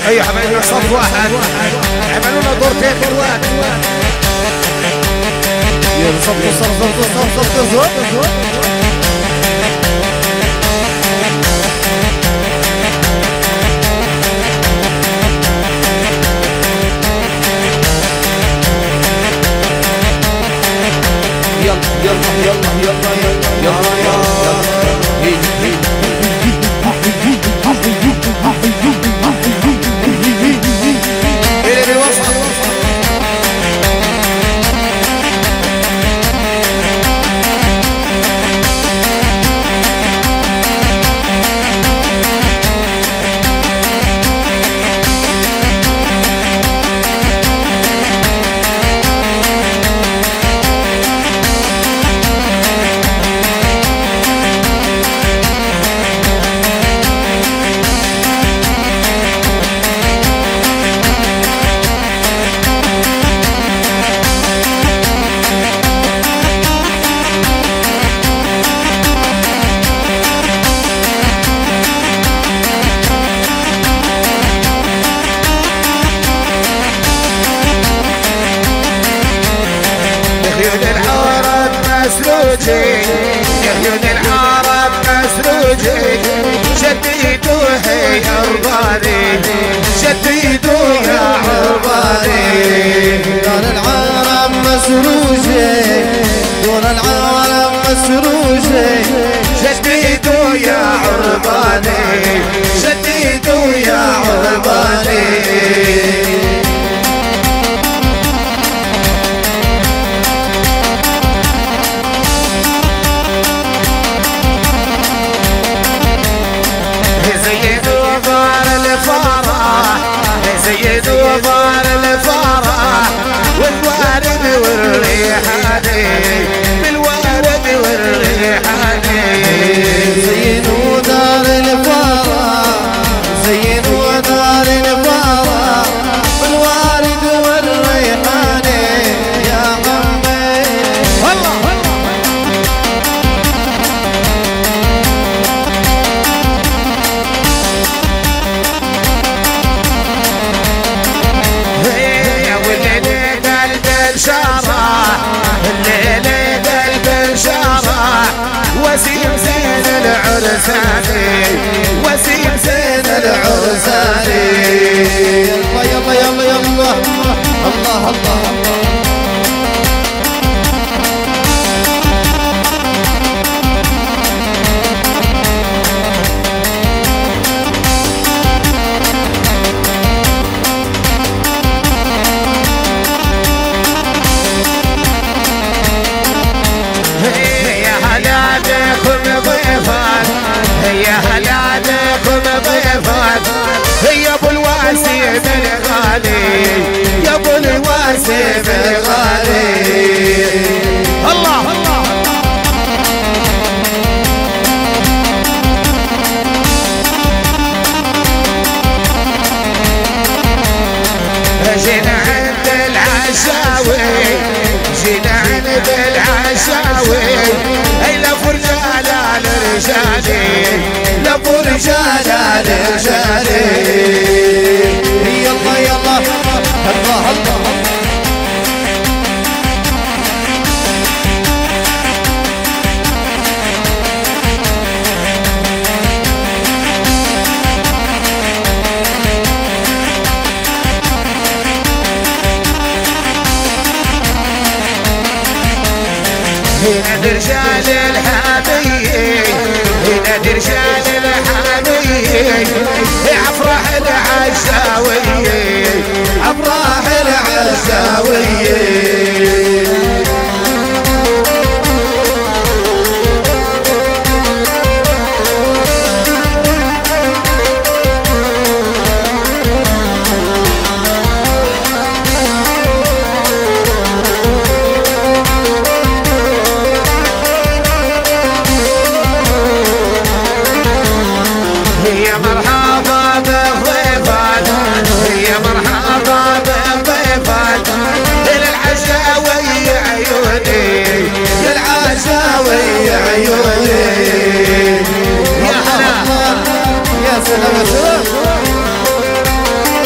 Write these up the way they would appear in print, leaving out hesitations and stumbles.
اي حبايبنا صف واحد عملوا لنا دورتين حلوات. يلا صف عيون العرب مسروجي شديدوا هي عرباني شديدوا يا عرباني دون العرب مسروجي دون العرب مسروجي شديدوا يا عرباني شديدوا يا عرباني زيدوا ضار الفرح والوارد والريحاني بالوارد والريحاني زينوا دار الفرح زينوا دار الفرح بالوارد والريحاني يا عمي والله وسيم زين العرساني وسيم زين العرساني يلا يلا يلا يلا الله الله يا هلا بكم ضيفات يا ابو الواسم الغالي يا ابو الواسم الغالي الله جينا عند العشاوي جينا عند العشاوي اي لا فرجال الرجالي لا فرجال الرجالي يلا يلا الله الله هنا رجال الحامية هنا رجال الحامية افراح العشاوية افراح العشاوية يا سلام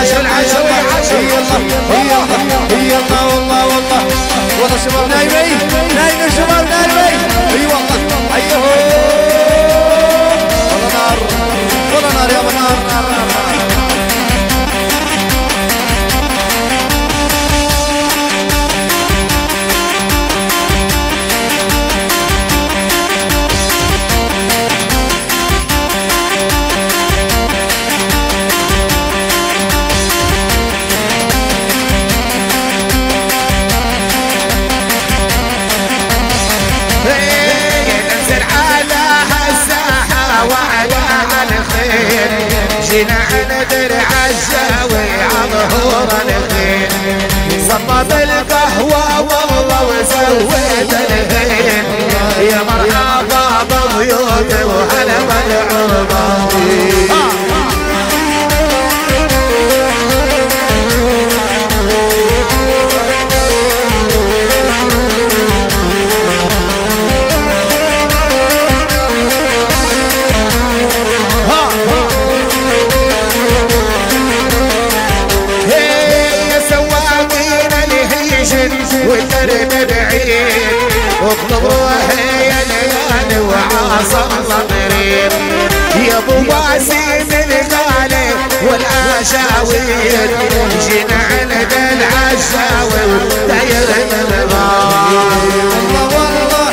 يلا والله والله شباب نايمين شباب نايمين اي والله ايوه والله نار يا نار جينا ندر عالجاوي عظهور الخيل صبب القهوة والله وسويت الخيل يا مرحبا بضيوفي وهلا بالعربة والدرب بعيد واطلب روحي يا ليالي وعاصم ضمير يا ابو باسم الغالي والعشاوير جينا عند العشاوي وداير الغالي والله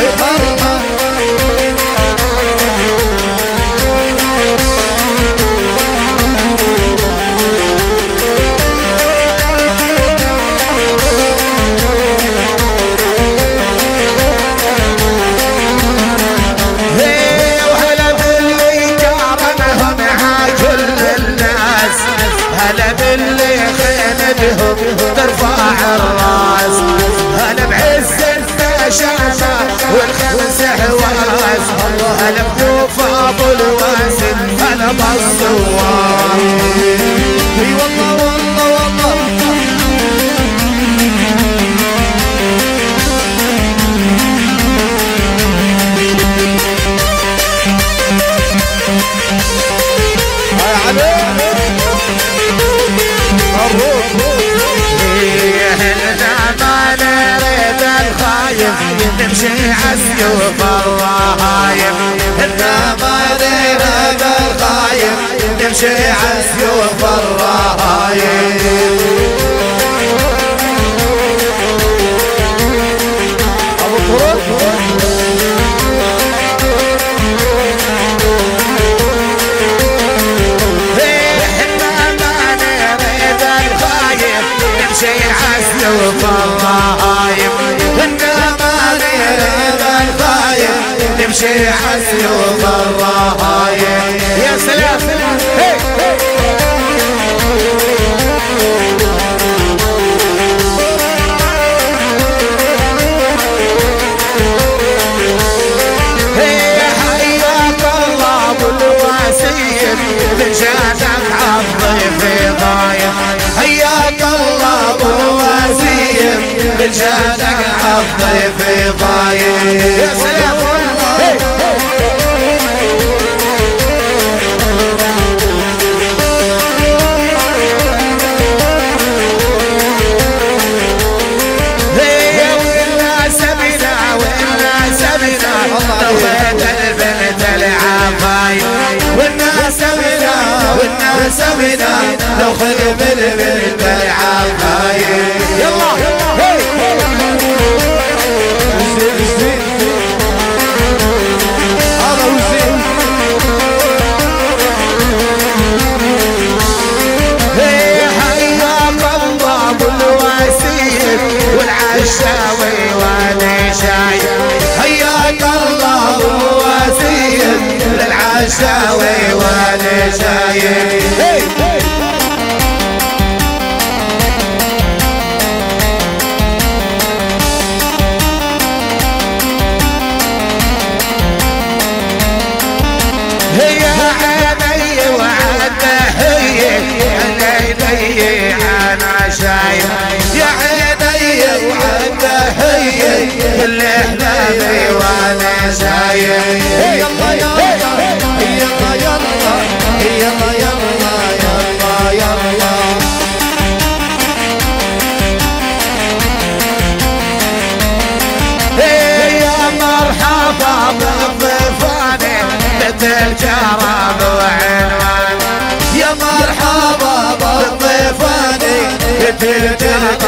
ترفع الراس هلا بعز النشامة والخمس حواس هلا بضيوف ابو الواسم هلا بالصوار اي والله هاي علي نمشي عالسيوف الرهايم احنا ما نريد الخايم نمشي عالسيوف الرهايم ابو طرق نمشي عالسيوف الرهايم نمشي عالسيوف الرهايم يا سلام حياك الله ابو الواسيم من جاتك عالضيف ضايم حياك الله ابو الواسيم من جاتك عالضيف ضايم يا سلام سمينا لو خلي من العالخايم يلا هذا هو الزين حياك الله ابو الواسيم والعشاوي وانا شايف حياك الله ابو الواسيم للعشاوي وانا شايف هي عيني وعالتحية عيني انا شايف يا عيني وعالتحية كل احبابي وانا شايف يلا يلا يلا يلا يلا يلا يلا يلا الكرم وعنوان. يا مرحبا بالضيفاني، قتلت